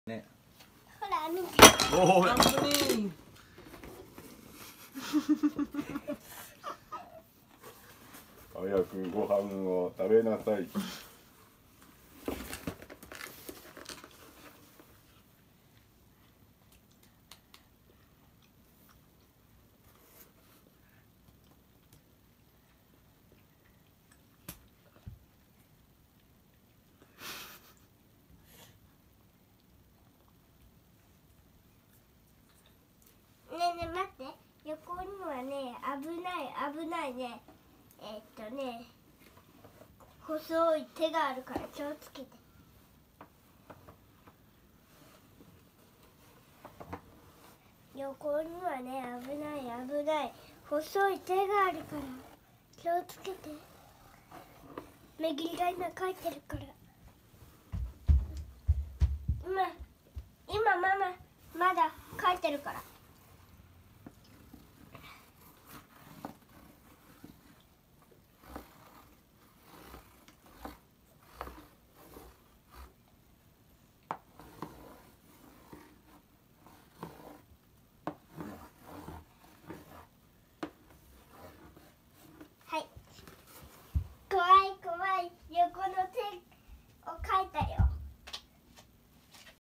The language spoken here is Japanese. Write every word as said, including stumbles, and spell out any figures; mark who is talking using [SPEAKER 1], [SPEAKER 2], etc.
[SPEAKER 1] ね。
[SPEAKER 2] ほら見て。
[SPEAKER 1] おお。
[SPEAKER 3] 早くご飯を食べなさい。
[SPEAKER 2] ねえねえ待って、横にはね、危ない危ないね、えー、っとね細い手があるから気をつけて。横にはね、危ない危ない細い手があるから気をつけて。めぎりが今書いてるから。今今ママまだ書いてるから。